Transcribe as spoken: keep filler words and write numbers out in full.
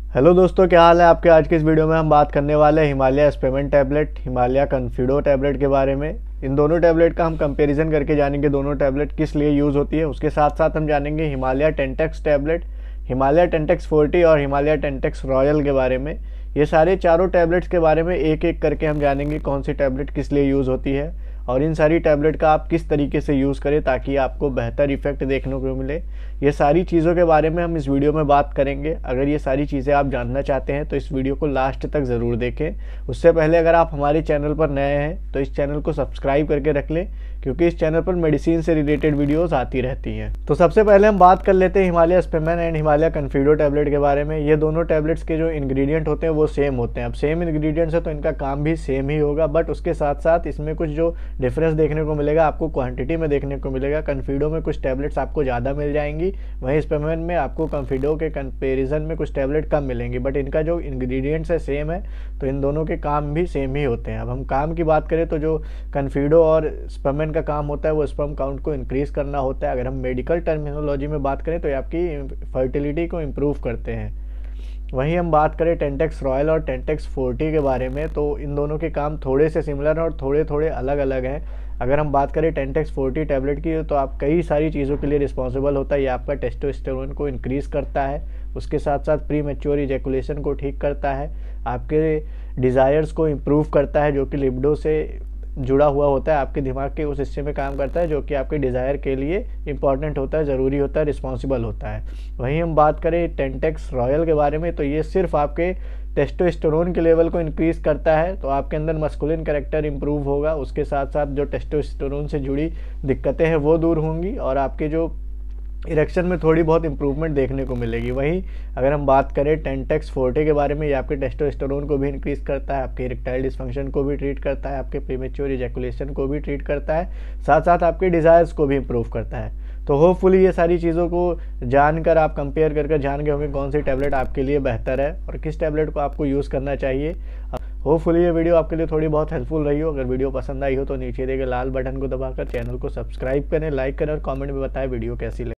Hello दोस्तों, क्या हाल है आपके। आज के इस वीडियो में हम बात करने वाले हैं Himalaya Speman tablet, Himalaya Confido tablet के बारे में। इन दोनों टैबलेट का हम कंपैरिजन करके जानेंगे दोनों टैबलेट किस लिए यूज़ होती है। उसके साथ साथ हम जानेंगे Himalaya Tentex tablet, Himalaya Tentex forty और हिमालय टेंटेक्स रॉयल के बारे में। ये सारे चारों टैबलेट्स के बारे में एक एक करके हम जानेंगे कौन सी टैबलेट किस लिए यूज़ होती है और इन सारी टैबलेट का आप किस तरीके से यूज़ करें ताकि आपको बेहतर इफेक्ट देखने को मिले। ये सारी चीज़ों के बारे में हम इस वीडियो में बात करेंगे। अगर ये सारी चीज़ें आप जानना चाहते हैं तो इस वीडियो को लास्ट तक ज़रूर देखें। उससे पहले अगर आप हमारे चैनल पर नए हैं तो इस चैनल को सब्सक्राइब करके रख लें, क्योंकि इस चैनल पर मेडिसिन से रिलेटेड वीडियोस आती रहती हैं। तो सबसे पहले हम बात कर लेते हैं Himalaya Speman and Himalaya Confido tablet के बारे में। ये दोनों टैबलेट्स के जो इंग्रेडिएंट होते हैं वो सेम होते हैं। अब सेम इंग्रेडिएंट्स है तो इनका काम भी सेम ही होगा, बट उसके साथ साथ इसमें कुछ जो डिफरेंस देखने को मिलेगा आपको क्वांटिटी में देखने को मिलेगा। कॉन्फिडो में कुछ टैबलेट्स आपको ज़्यादा मिल जाएंगी, वहीं स्पेमेन में आपको कॉन्फिडो के कंपेरिजन में कुछ टैबलेट कम मिलेंगी, बट इनका जो इंग्रेडिएंट्स है सेम है तो इन दोनों के काम भी सेम ही होते हैं। अब हम काम की बात करें तो जो कॉन्फिडो और स्पेमेन का काम होता है वो स्पर्म काउंट को इंक्रीज करना होता है। अगर हम मेडिकल टर्मिनोलॉजी में बात करें तो ये आपकी फर्टिलिटी को इम्प्रूव करते हैं। वहीं हम बात करें टेंटेक्स रॉयल और टेंटेक्स फोर्टी के बारे में तो इन दोनों के काम थोड़े से सिमिलर और थोड़े थोड़े अलग अलग हैं। अगर हम बात करें टेंटेक्स फोर्टी टैबलेट की तो आप कई सारी चीज़ों के लिए रिस्पॉन्सिबल होता है। ये आपका टेस्टोस्टेरोन को इंक्रीज़ करता है, उसके साथ साथ प्री मैच्योर इजैकुलेशन को ठीक करता है, आपके डिज़ायर्स को इम्प्रूव करता है जो कि लिबिडो से जुड़ा हुआ होता है, आपके दिमाग के उस हिस्से में काम करता है जो कि आपके डिज़ायर के लिए इंपॉर्टेंट होता है, ज़रूरी होता है, रिस्पॉन्सिबल होता है। वहीं हम बात करें टेंटेक्स रॉयल के बारे में तो ये सिर्फ आपके टेस्टोस्टेरोन के लेवल को इंक्रीज़ करता है, तो आपके अंदर मस्कुलिन कैरेक्टर इंप्रूव होगा, उसके साथ साथ जो टेस्टोस्टेरोन से जुड़ी दिक्कतें हैं वो दूर होंगी और आपके जो इरेक्शन में थोड़ी बहुत इंप्रूवमेंट देखने को मिलेगी। वहीं अगर हम बात करें टेंटेक्स फोर्टी के बारे में, ये आपके टेस्टोस्टेरोन को भी इंक्रीज़ करता है, आपके इरेक्टाइल डिसफंक्शन को भी ट्रीट करता है, आपके प्रीमेच्योर इजैकुलेशन को भी ट्रीट करता है, साथ साथ आपके डिज़ायर्स को भी इम्प्रूव करता है। तो होपफुली ये सारी चीज़ों को जानकर आप कंपेयर करके जान गए होंगे कौन सी टैबलेट आपके लिए बेहतर है और किस टैबलेट को आपको यूज़ करना चाहिए। होपफुली ये वीडियो आपके लिए थोड़ी बहुत हेल्पफुल रही हो। अगर वीडियो पसंद आई हो तो नीचे दिए गए लाल बटन को दबाकर चैनल को सब्सक्राइब करें, लाइक करें और कमेंट में बताएं वीडियो कैसी लगी।